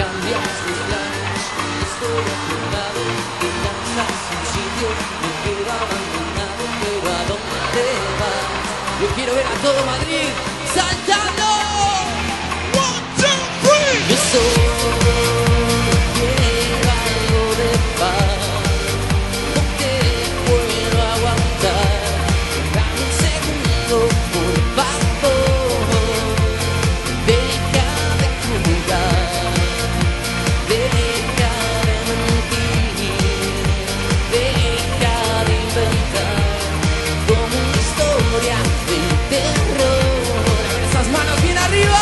cambias mis planes. Estoy a tu lado, te lanzas un sitio, me quedo abandonado, pero ¿a dónde vas? Yo quiero ver a todo Madrid saltando. 1, 2, 3. Yo solo quiero algo de paz, no te puedo aguantar. Dame un segundo, por favor. Déjame jugar, deja de mentir, deja de inventar como una historia de terror. A ver esas manos bien arriba.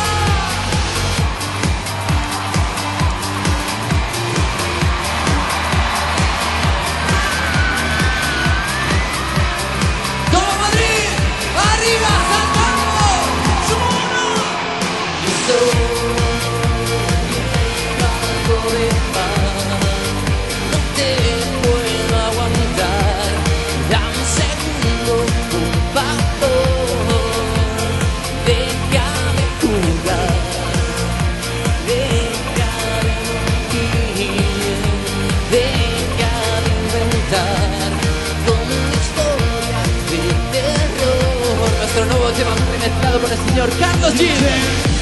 ¡Todo Madrid! ¡Arriba, saltamos! Yo solo quiero algo de paz, no te puedo aguantar. Dame un segundo, por favor. Déjame jugar, deja de mentir, deja de inventar como una historia de terror. Nuestro nuevo tema remezclado por el señor Carlos G.